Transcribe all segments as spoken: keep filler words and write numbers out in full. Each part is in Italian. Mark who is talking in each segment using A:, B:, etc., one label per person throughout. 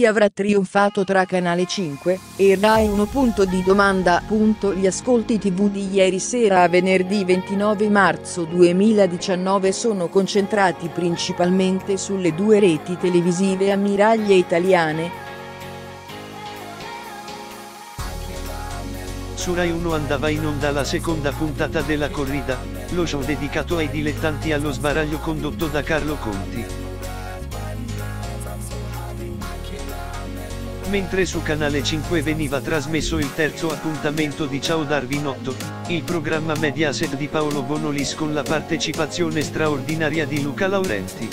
A: Chi avrà trionfato tra Canale cinque e Rai uno? Punto di domanda. Gli ascolti tivù di ieri sera a venerdì ventinove marzo duemiladiciannove sono concentrati principalmente sulle due reti televisive ammiraglie italiane.
B: Su Rai uno andava in onda la seconda puntata della corrida, lo show dedicato ai dilettanti allo sbaraglio condotto da Carlo Conti. Mentre su Canale cinque veniva trasmesso il terzo appuntamento di Ciao Darwinotto, il programma Mediaset di Paolo Bonolis con la partecipazione straordinaria di Luca Laurenti.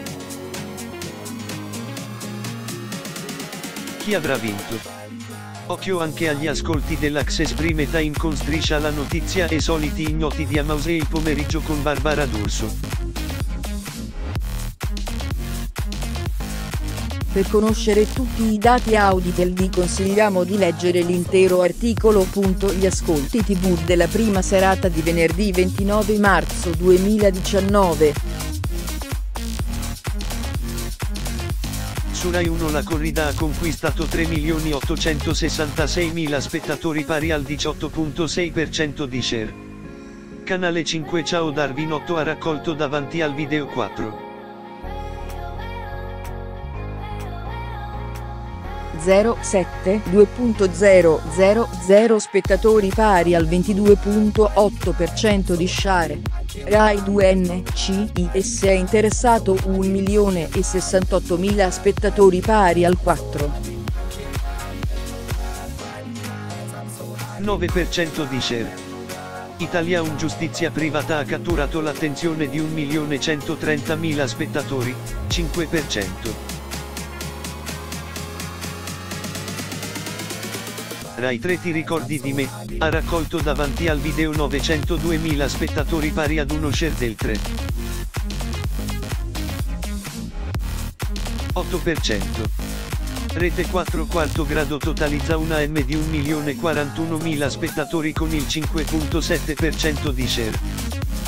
B: Chi avrà vinto? Occhio anche agli ascolti dell'Access Prime Time con Striscia la notizia e Soliti ignoti di Amausei il pomeriggio con Barbara D'Urso.
A: Per conoscere tutti i dati Auditel vi consigliamo di leggere l'intero articolo. Gli ascolti tivù della prima serata di venerdì ventinove marzo duemiladiciannove.
B: Su Rai uno la corrida ha conquistato tre milioni ottocentosessantaseimila spettatori pari al diciotto virgola sei per cento di share. Canale cinque Ciao Darwinotto ha raccolto davanti al Video quattro.
A: zero sette due virgola zero zero zero spettatori pari al ventidue virgola otto per cento di share. Rai due N C I S è interessato un milione e sessantottomila spettatori pari al quattro virgola
B: nove per cento di share. Italia uno Giustizia Privata ha catturato l'attenzione di un milione centotrentamila spettatori, cinque per cento. Rai tre Ti ricordi di me, ha raccolto davanti al Video novecentoduemila spettatori pari ad uno share del tre virgola otto per cento. Rete quattro quarto grado totalizza una M di un milione quarantunomila spettatori con il cinque virgola sette per cento di share.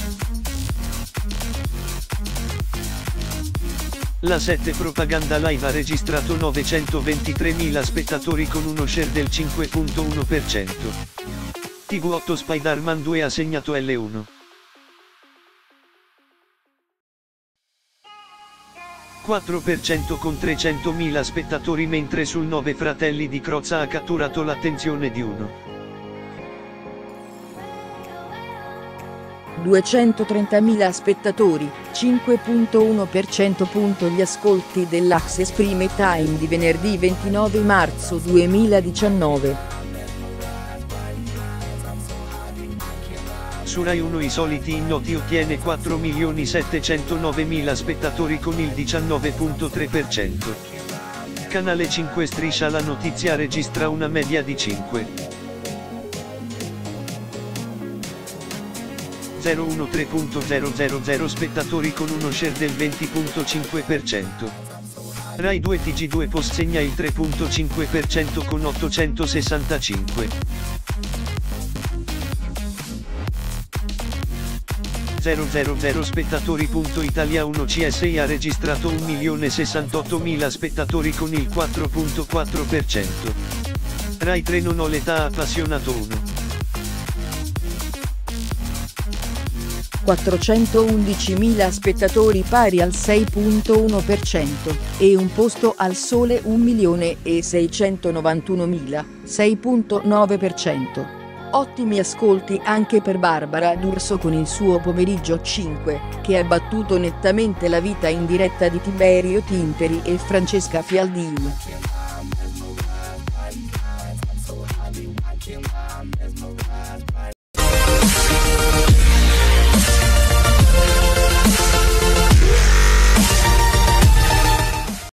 B: La sette Propaganda Live ha registrato novecentoventitremila spettatori con uno share del cinque virgola uno per cento. tivù otto Spider-Man due ha segnato L uno. quattro per cento con trecentomila spettatori mentre sul nove Fratelli di Crozza ha catturato l'attenzione di uno.
A: duecentotrentamila spettatori, cinque virgola uno per cento. Gli ascolti dell'Access Prime Time di venerdì ventinove marzo duemiladiciannove.
B: Su Rai uno I Soliti Ignoti ottiene quattro milioni settecentonovemila spettatori con il diciannove virgola tre per cento. Canale cinque Striscia la notizia registra una media di cinque virgola zero uno tre virgola zero zero zero spettatori con uno share del venti virgola cinque per cento. Rai due T G due Post segna il tre virgola cinque per cento con ottocentosessantacinque. zero zero zero spettatori. Italia uno C S I ha registrato un milione sessantottomila spettatori con il quattro virgola quattro per cento. Rai tre Non ho l'età ha appassionato uno.
A: quattrocentoundicimila spettatori pari al sei virgola uno per cento, e Un posto al sole un milione e seicentonovantunomila, sei virgola nove per cento. Ottimi ascolti anche per Barbara D'Urso con il suo Pomeriggio cinque, che ha battuto nettamente la vita in diretta di Tiberio Tinteri e Francesca Fialdini.